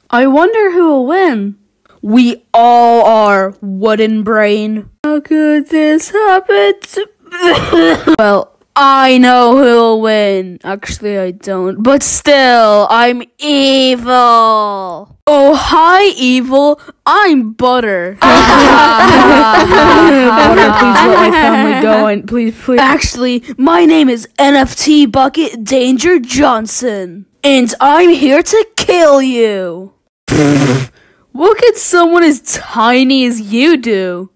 I wonder who will win. We all are, wooden brain. How could this happen to Well, I know who'll win. Actually, I don't. But still, I'm evil. Oh, hi, evil. I'm Butter. Butter, please let my family go. And please. Actually, my name is NFT Bucket Danger Johnston. And I'm here to kill you. What could someone as tiny as you do?